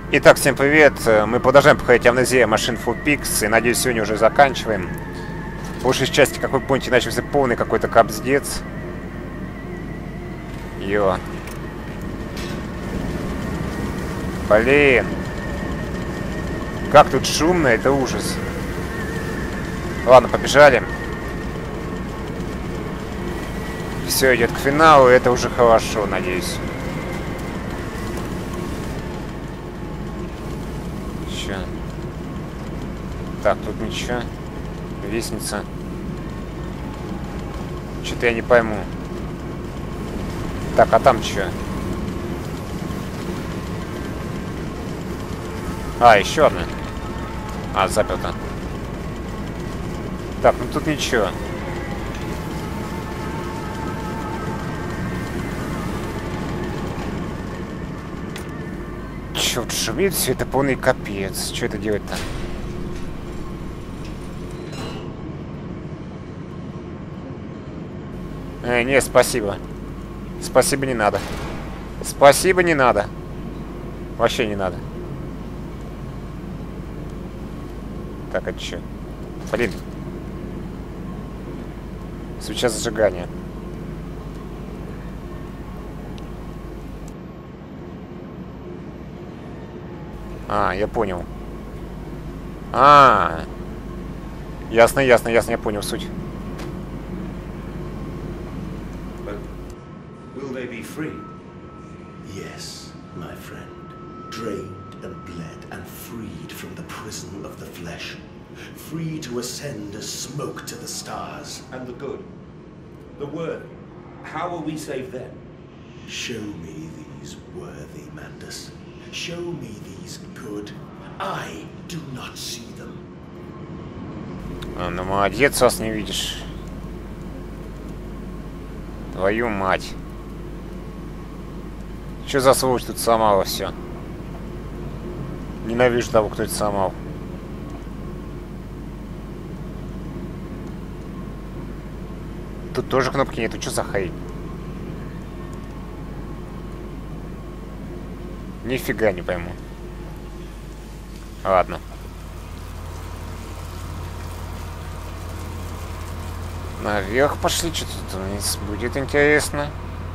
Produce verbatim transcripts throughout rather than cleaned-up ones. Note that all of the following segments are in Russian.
Итак, всем привет. Мы продолжаем проходить Amnesia Machine for Pigs. И, надеюсь, сегодня уже заканчиваем. По большей части, как вы помните, начался полный какой-то капздец. Йо. Блин. Как тут шумно, это ужас. Ладно, побежали. Все идет к финалу, и это уже хорошо, надеюсь. Че? Так, тут ничего. Лестница. Что-то я не пойму. Так, а там что? А, еще одна. А, заперта. Так, ну тут ничего. Черт, шумит все это полный капец. Что это делать-то? Э, не, спасибо. Спасибо, не надо. Спасибо, не надо. Вообще не надо. Так, это что? Блин. Свеча зажигания. А, я понял. А, ясно, ясно, ясно, я понял суть. Will they be free? Yes, my friend. Drained and bled and freed from the prison of the flesh. Free to ascend as smoke to the stars. And the good? The worthy? How will we save them? Show me these worthy, Mandus. Show me these good. I do not see them. А, ну молодец, вас не видишь. Твою мать. Что за сволочь тут сломала все? Ненавижу того, кто это сломал. Тут тоже кнопки нету, что за хрень? Нифига не пойму. Ладно. Наверх пошли, что тут вниз будет интересно.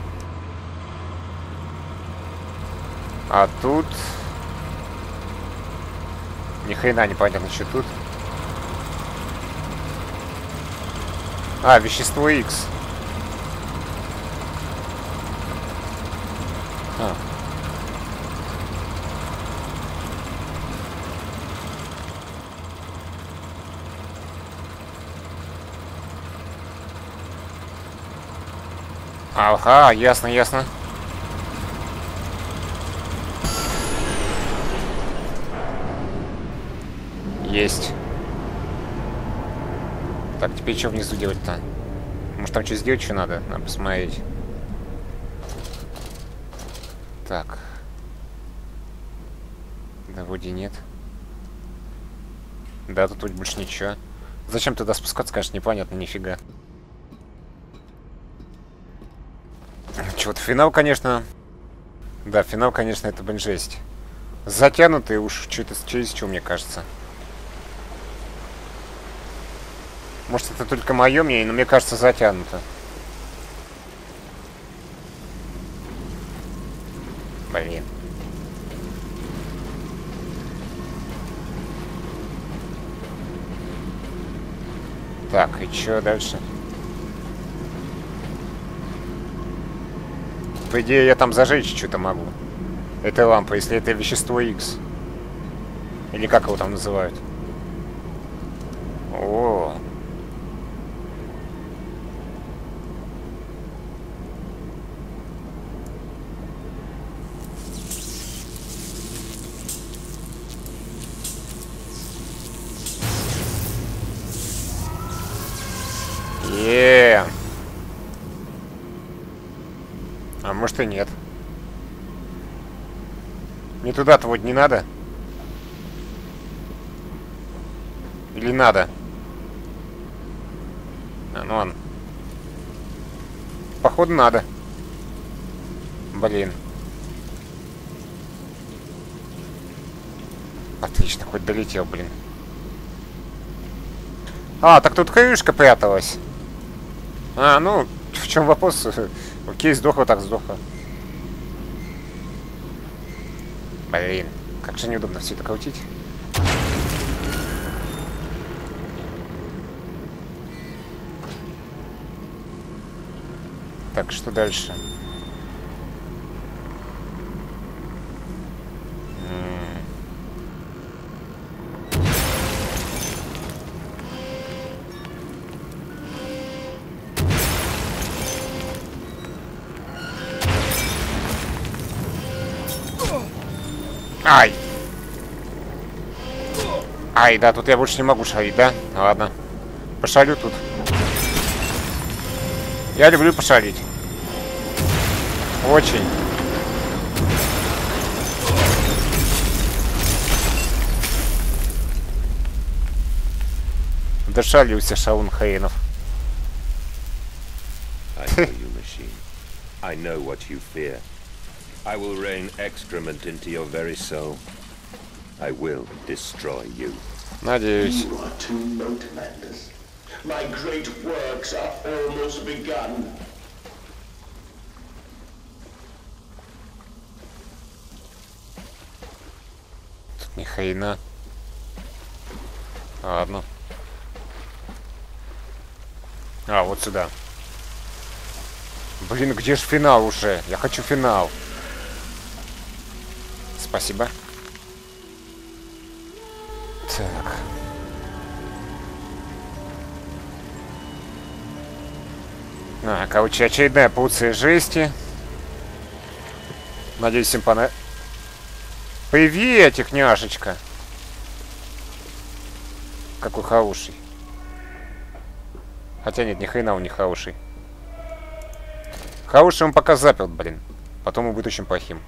А тут... Ни хрена непонятно, что тут. А, вещество X. А. Ага, ясно, ясно. Есть. Так, теперь что внизу делать-то? Может, там что сделать, что надо? Надо посмотреть. Так. Да, вроде нет. Да, тут вроде больше ничего. Зачем туда спускаться, конечно, непонятно, нифига. Чего-то финал, конечно. Да, финал, конечно, это, блин, жесть. Затянутый уж что-то через что, мне кажется. Может, это только мое мнение, но мне кажется, затянуто. Блин. Так, и что дальше? По идее, я там зажечь что-то могу. Это лампа, если это вещество X. Или как его там называют? О. Е. А может и нет. Мне туда-то вот не надо. Или надо? А, ну ладно. Походу надо. Блин. Отлично, хоть долетел, блин. А, так тут крышка пряталась. А, ну, в чем вопрос? Окей, сдохла, так сдохла. Блин, как же неудобно все это крутить. Так, что дальше? Ай! Ай, да, тут я больше не могу шарить, да? Ладно. Пошарю тут. Я люблю пошарить. Очень. Дошалился Шаун Хейнов. I know you, machine. I know what you fear. I will rain excrement into your very soul. I will destroy you. Надеюсь. You are too late, Mandus. My great works are almost begun. Тут ни хрена. Ладно. А, вот сюда. Блин, где же финал уже? Я хочу финал. Спасибо. Так. А, короче, очередная порция жести. Надеюсь, всем понравилось. Привет, княжечка. Какой хороший. Хотя нет, ни хрена он не хороший. Хороший он пока заперт, блин. Потом он будет очень плохим.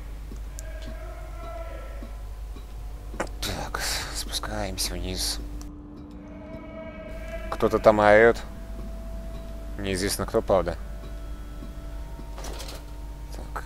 Так, спускаемся вниз. Кто-то там орёт. Неизвестно кто, правда. Так.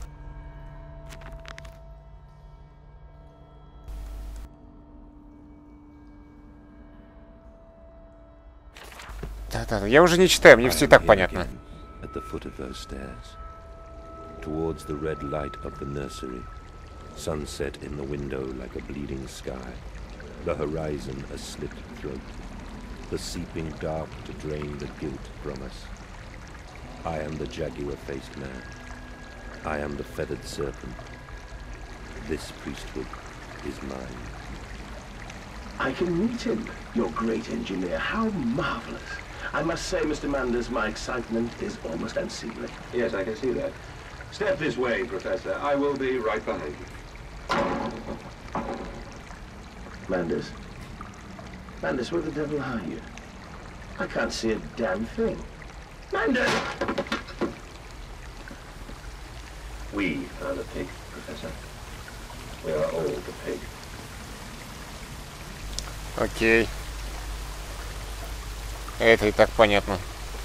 Да-да, я уже не читаю, мне все и так понятно. At the foot of those stairs, towards the red light of the nursery, sunset in the window like a bleeding sky, the horizon a slit throat, the seeping dark to drain the guilt from us. I am the jaguar-faced man. I am the feathered serpent. This priesthood is mine. I can meet him, your great engineer. How marvelous. I must say, Mister Mandus, my excitement is almost unseemly. Yes, I can see that. Step this way, Professor. I will be right behind you. Mandus? Mandus, where the devil are you? I can't see a damn thing. Mandus! We are the pig, Professor. We are all the pig. Окей. Это и так понятно.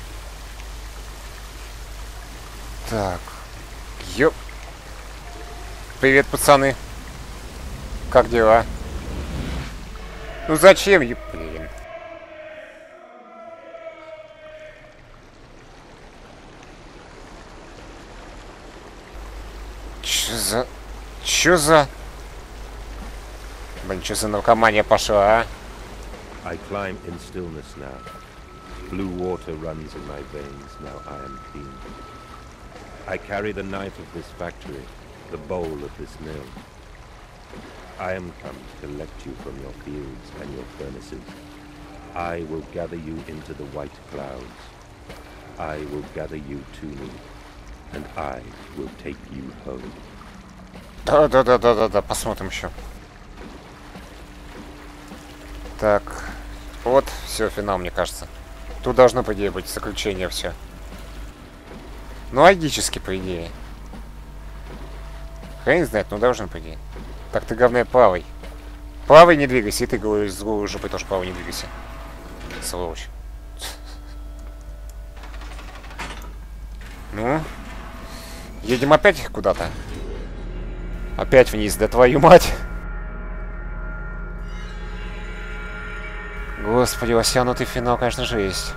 Так. Ёп. Привет, пацаны. Как дела? Ну зачем, ёп, блин. Чё за... Чё за... Блин, чё за наркомания пошла, а? I climb in stillness now. Blue water runs in my veins, now I am clean. I carry the knife of this factory, the bowl of this mill. I am come to collect you from your fields and your furnaces. I will gather you into the white clouds. I will gather you to me, and I will take you home. Да-да-да-да-да-да, посмотрим еще. Так, вот, все, финал, мне кажется. Тут должно, по идее, быть заключение, все. Ну, логически, по идее. Хрен знает, ну должен, по идее. Так, ты, главное, плавай. Плавай, не двигайся, и ты, говорю, с голой жопой тоже плавай, не двигайся. Сволочь. Ну, едем опять куда-то. Опять вниз, да твою мать. Господи, осянутый финал, конечно же, есть.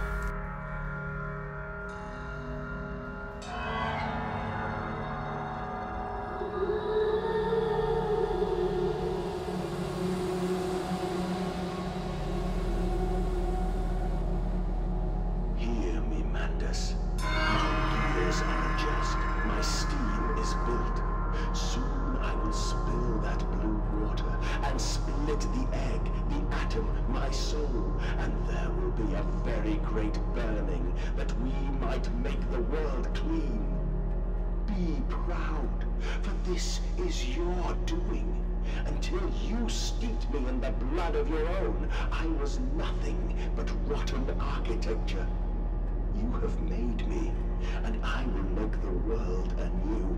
Hear me, Mandus. My gears are adjust. My steam is built. Soon I will spill that blue water and split the egg, the atom, my soul, and there will be a very great burning that we might make the world clean. Be proud, for this is your doing. Until you steeped me in the blood of your own, I was nothing but rotten architecture. You have made me, and I will make the world anew.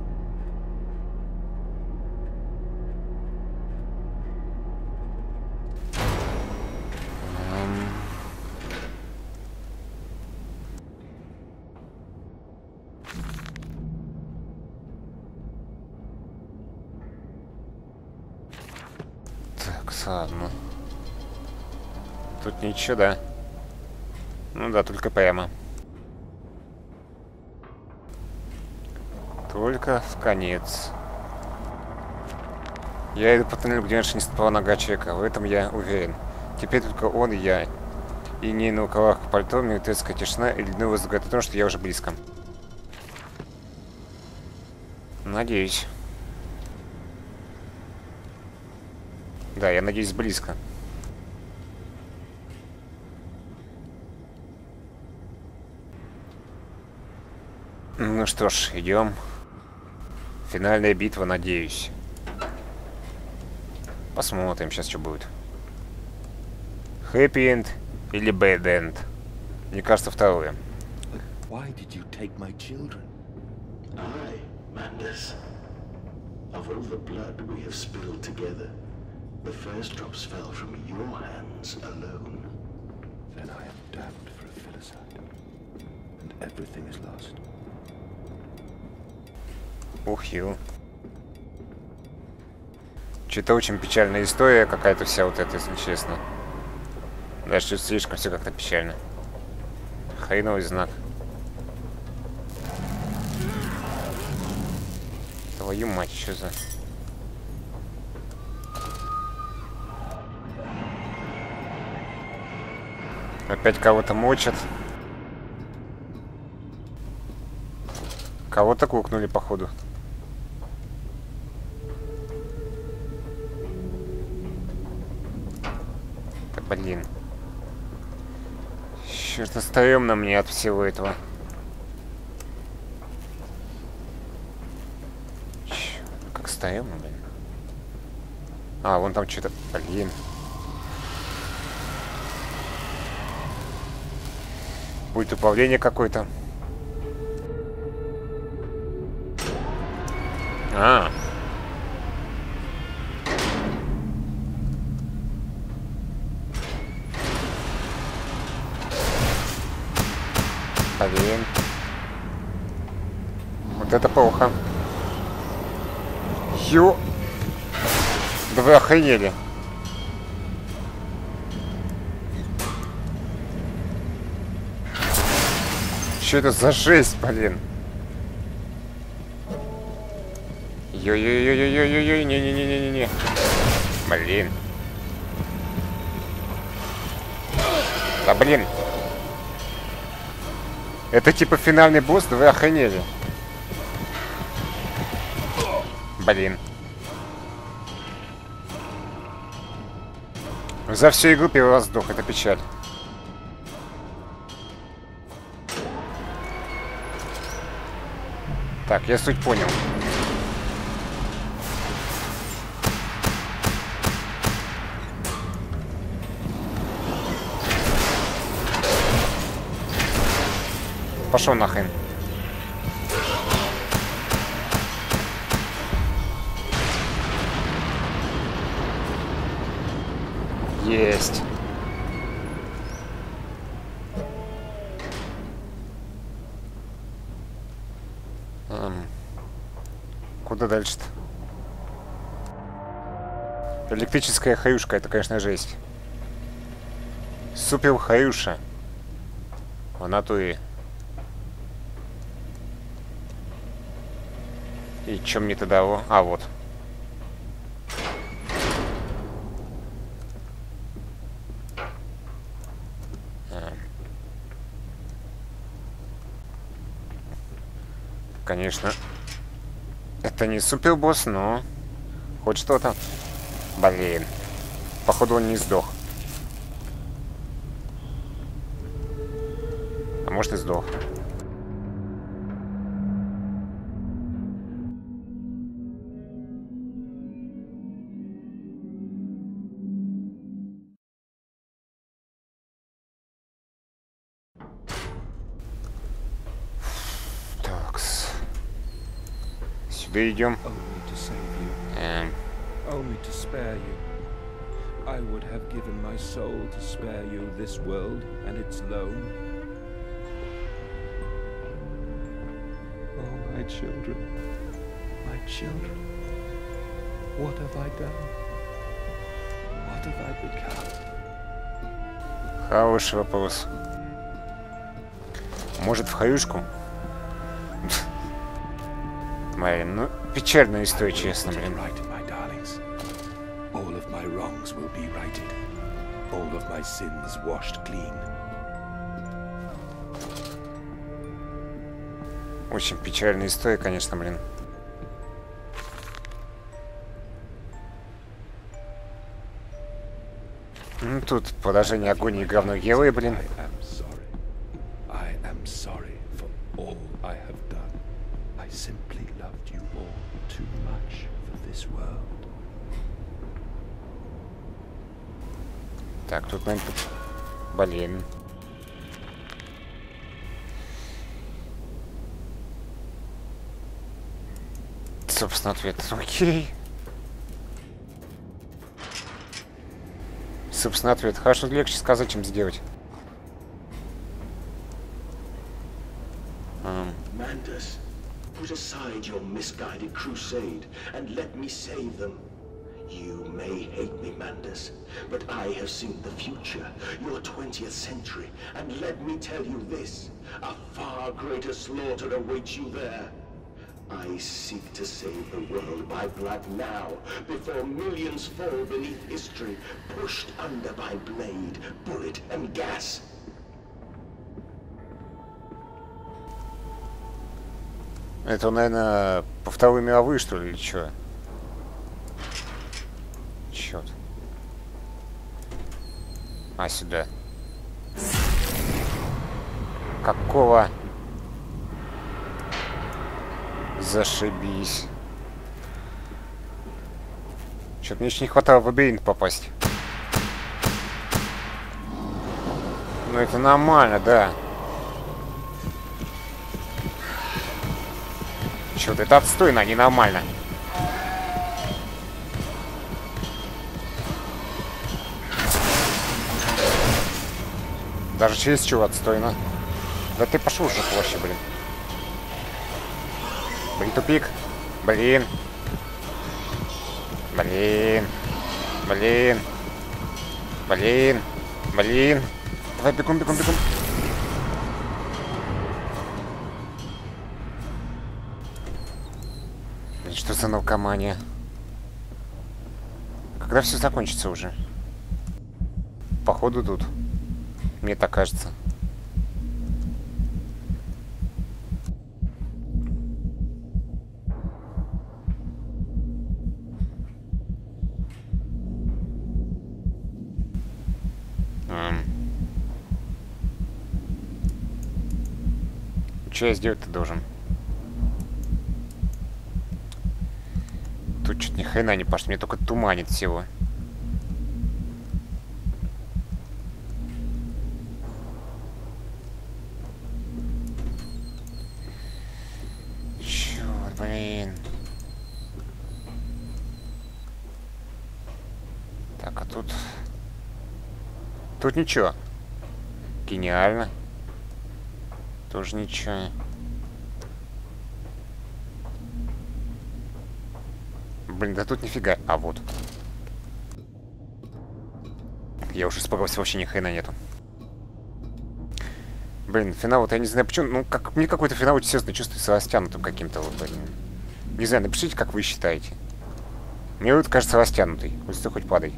Так, ладно. Тут ничего, да? Ну да, только прямо. Только в конец. Я иду по туннелю, где раньше не ступала нога человека. В этом я уверен. Теперь только он и я. И не на рукавах пальто, мертвецкая тишина и ледяной воздух говорит о том, что я уже близко. Надеюсь. Да, я надеюсь, близко. Ну что ж, идем. Финальная битва, надеюсь. Посмотрим сейчас, что будет. Happy end или bad end? Мне кажется, второе. Why did you take my children? I, Mandus. Of all the blood we have spilled together, the first drops fell from your hands alone. Then I am damned for a filicide, and everything is lost. Ух, ю. Что-то очень печальная история какая-то вся вот эта, если честно. Даже слишком все как-то печально. Хреновый знак. Твою мать, что за... Опять кого-то мочат. Кого-то кукнули, походу. Да блин. Что-то стрёмно мне от всего этого. Чё, как стрёмно, блин. А, вон там что-то... Блин. Будет управление какое-то. А. Блин. Вот это плохо. Ё. Да вы охренели. Что это за жесть, блин? Ой-ой-ой-ой-ой-ой-ой, не-не-не-не-не-не. Блин. Да блин. Это типа финальный босс, да вы охренели. Блин. За всю игру первый раз сдох, это печаль. Так, я суть понял. Пошел нахрен. Есть. Эм. Куда дальше-то? Электрическая хаюшка, это, конечно, жесть. Супер Хаюша. В натуре. И чё мне тогда... А, вот. А. Конечно. Это не супербосс, но... Хоть что-то. Блин. Походу он не сдох. А может и сдох. Такс. Сюда идем. Эм. Only to spare you. I would have given my soul to spare you this world and its loan. Oh, my children, my children, what have I done? What have I become? Хороший вопрос. Может, в хаюшку? Блин, ну, печальная история, честно, блин. All of my wrongs will be righted. All of my sins washed clean. Очень печальная история, конечно, блин. Ну, тут продолжение агонии главного героя, блин. I am sorry. I am sorry for all I have done. I simply loved you all too much for this world. Так, тут, наверное, тут... Блин. Собственно, ответ. Окей. Собственно, ответ. Хорошо, легче сказать, чем сделать. Um. Mandas, put aside your misguided crusade and let me save them. You may hate me, Mandas, but I have seen the future, your twentieth century, and let me tell you this, a far greater slaughter awaits you there. I seek to save the world by blood now, before millions fall beneath history, pushed under by blade, bullet, and gas. Это, наверное, по Второй мировой, что ли, или что? Черт. А, сюда. Какого? Зашибись. Что-то мне еще не хватало в лабиринт попасть. Ну это нормально, да. Черт, это отстойно, а не нормально. Даже через чего отстойно. Да ты пошел уже вообще, блин. Блин, тупик. Блин. Блин. Блин. Блин. Блин. Давай бегом, бегом, бегом. Блин, что за наркомания? Когда все закончится уже? Походу тут. Мне так кажется. Эм. Что я сделать-то должен? Тут что-то ни хрена не пошло, мне только туманит всего. Блин. Так, а тут... Тут ничего. Гениально. Тоже ничего. Блин, да тут нифига. А вот. Я уже испугался, вообще ни хрена нету. Блин, финал, вот я не знаю почему, ну, как мне какой-то финал, честно, чувствуется растянутым каким-то, вот, блин. Не знаю, напишите, как вы считаете. Мне вот кажется растянутый. Пусть ты хоть падай.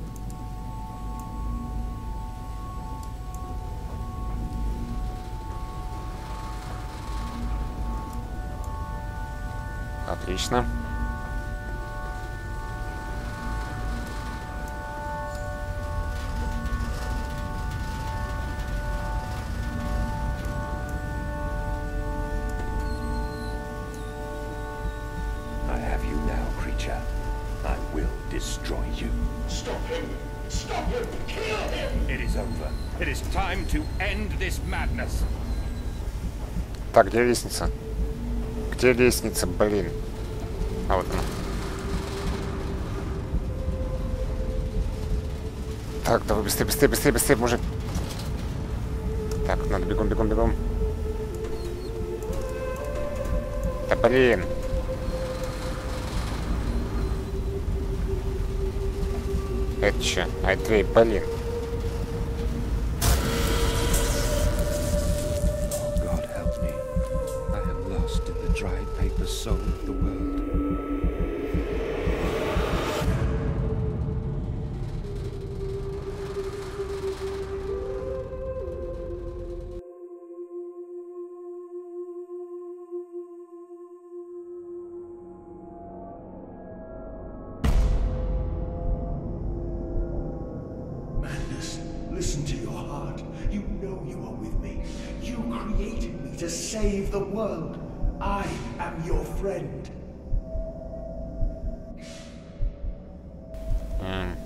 Отлично. I have you now, creature. I will destroy you. Stop him! Stop him! Kill him! It is over. It is time to end this madness. Так, где лестница? Где лестница, блин? А вот она. Так, давай быстрее, быстрее, быстрее, быстрее, мужик. Так, надо бегом, бегом, бегом. Да блин. Это че? А это дверь, блин. God help me. I am lost in the dry paper soul of the world. Mandus, listen to your heart. You know you are with me. You created me to save the world. I am your friend. М.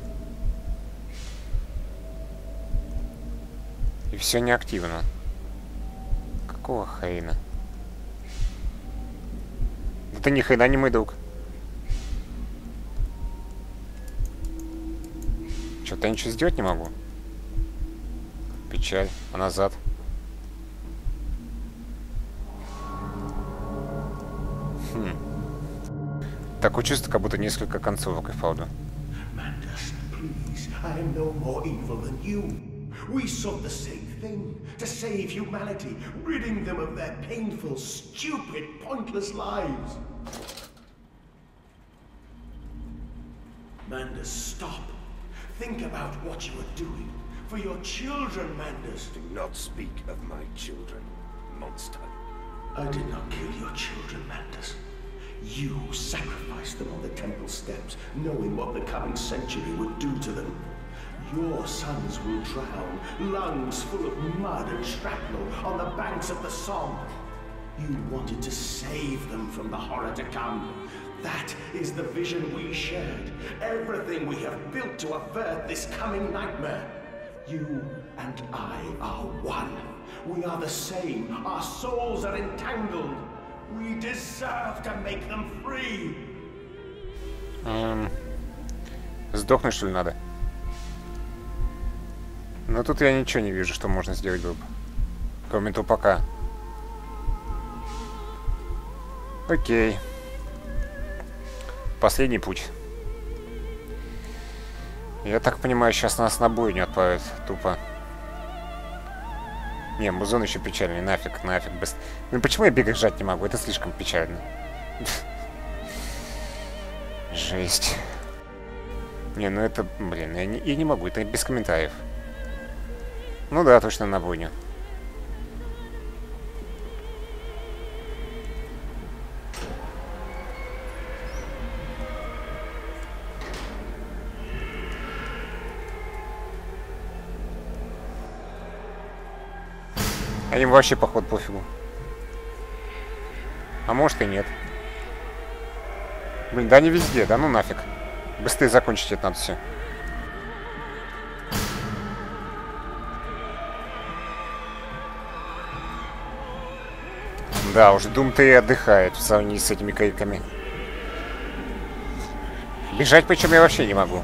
И все неактивно. Какого хрена? Да ты ни хрена не мой друг. Что-то я ничего сделать не могу. Печаль. А назад? Хм. Такое чувство, как будто несколько концовок и вправду. Mandus, please, I am no more evil than you. We sought the same thing, to save humanity, ridding them of their painful, stupid, pointless lives. Mandus, stop. Think about what you are doing. For your children, Mandus. Do not speak of my children, monster. I did not kill your children, Mandus. You sacrificed them on the temple steps, knowing what the coming century would do to them. Your sons will drown, lungs full of mud and shrapnel on the banks of the Somme. You wanted to save them from the horror to come. That is the vision we shared. Everything we have built to avert this coming nightmare. You and I are one. We are the same. Our souls are entangled. We deserve to make them free. Эм, Сдохнуть, что ли, надо? Но тут я ничего не вижу, что можно сделать было бы. Кроме тупака. Окей. Последний путь. Я так понимаю, сейчас нас на бой не отправят. Тупо. Не, музон еще печальный. Нафиг, нафиг. Быс... Ну почему я бегать жать не могу? Это слишком печально. Жесть. Не, ну это, блин, я не, я не могу. Это без комментариев. Ну да, точно на бойню. А им вообще, походу, пофигу. А может и нет. Блин, да они везде, да ну нафиг. Быстрее закончить это надо все. Да, уже Doom три отдыхает в сравнении с этими криками. Бежать причем я вообще не могу.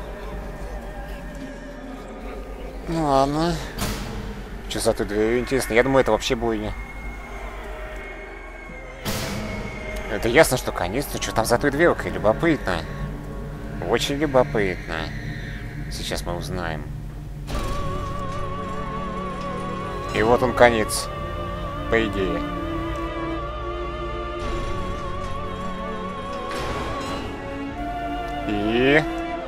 Ну ладно. Что за той дверью, интересно? Я думаю, это вообще бойня. Это ясно, что конец. Ну что там за той дверкой? Любопытно. Очень любопытно. Сейчас мы узнаем. И вот он конец, по идее. И...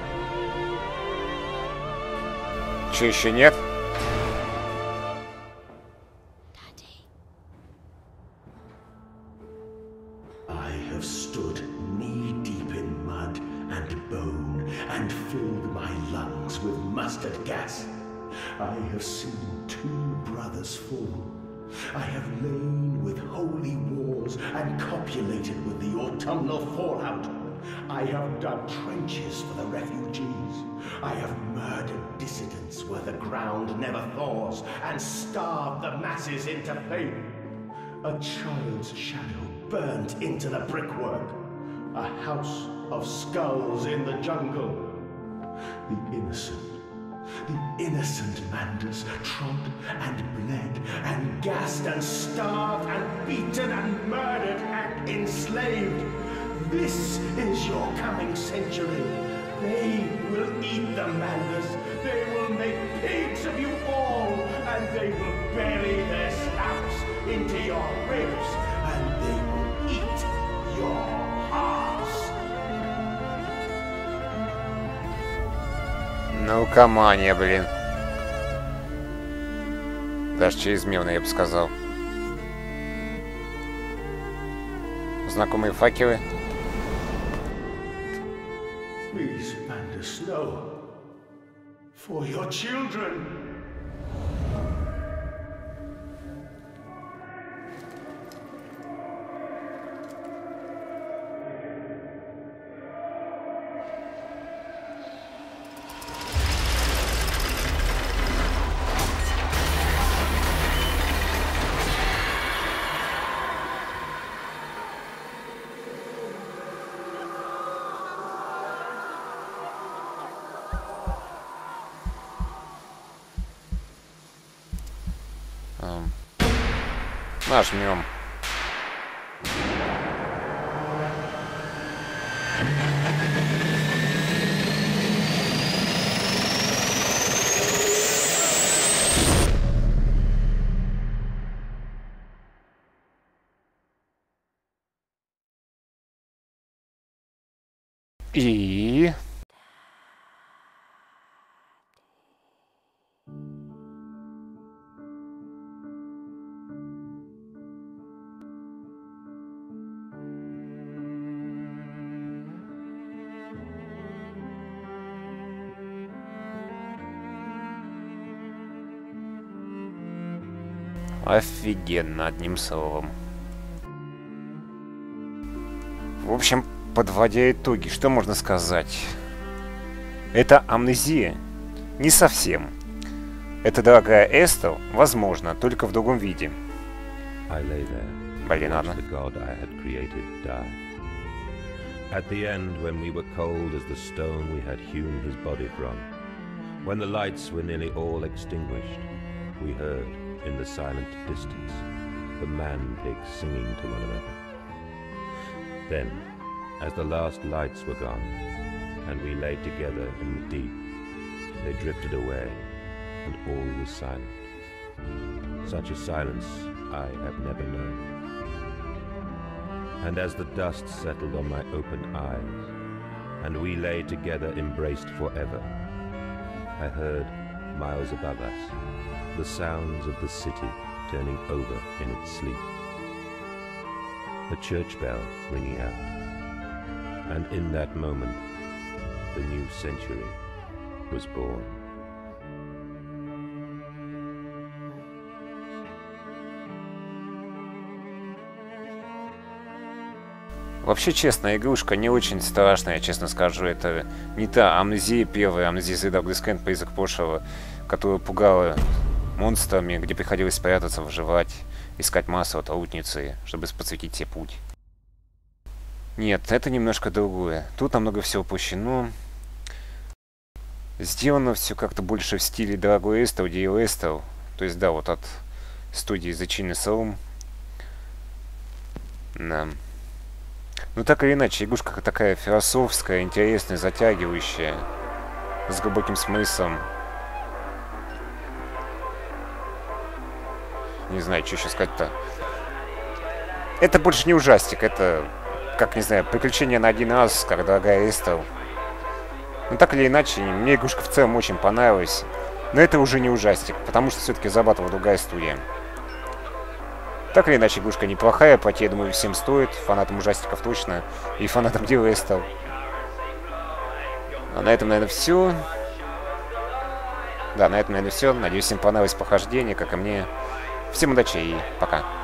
Че, еще нет? I have stood knee-deep in mud and bone and filled my lungs with mustard gas. I have seen two brothers fall. I have lain with holy wars and copulated with the autumnal fallout. I have dug trenches for the refugees. I have murdered dissidents where the ground never thaws and starved the masses into faith. A child's shadow burnt into the brickwork. A house of skulls in the jungle. The innocent, the innocent Manders trod and bled and gassed and starved and beaten and murdered and enslaved. This is your coming century. They will eat the Manders. They will make pigs of you all, and they will bury their stamps into your ribs, and they will eat your hearts. Ну, комания, блин. Даже чрезмерно, я бы сказал. Знакомые факелы. Please, Manders, no. For your children. Нажмем. И... Офигенно, одним словом. В общем, подводя итоги, что можно сказать? Это амнезия? Не совсем. Это, дорогая Эстел, возможно, только в другом виде. Блин, ладно. At the end, when we were cold as the stone we had hewn his body from, when the lights were nearly all extinguished, we heard, in the silent distance, the man-pigs singing to one another. Then, as the last lights were gone, and we lay together in the deep, they drifted away, and all was silent. Such a silence I have never known. And as the dust settled on my open eyes, and we lay together embraced forever, I heard, miles above us, the sounds of the city turning over in its sleep. A church bell ringing out. And in that moment, the new century was born. Вообще, честно, игрушка не очень страшная, честно скажу. Это не та амнезия первая, амнезия Звезда Близкэнд, призрак прошлого, которая пугала монстрами, где приходилось спрятаться, выживать, искать массу трудницы, чтобы подсветить себе путь. Нет, это немножко другое. Тут намного всего упущено. Сделано все как-то больше в стиле дорогой Эстел, Ди Эстел. То есть, да, вот от студии The Children's Home. Да. Ну, так или иначе, игрушка такая философская, интересная, затягивающая, с глубоким смыслом. Не знаю, что еще сказать-то. Это больше не ужастик, это, как, не знаю, приключения на один раз, как дорогая Эстел. Но так или иначе, мне игрушка в целом очень понравилась. Но это уже не ужастик, потому что все-таки зарабатывала другая студия. Так или иначе, игрушка неплохая, пойти, я думаю, всем стоит. Фанатам ужастиков точно. И фанатам дела Эстел. А на этом, наверное, все. Да, на этом, наверное, все. Надеюсь, всем понравилось похождение, как и мне. Всем удачи и пока.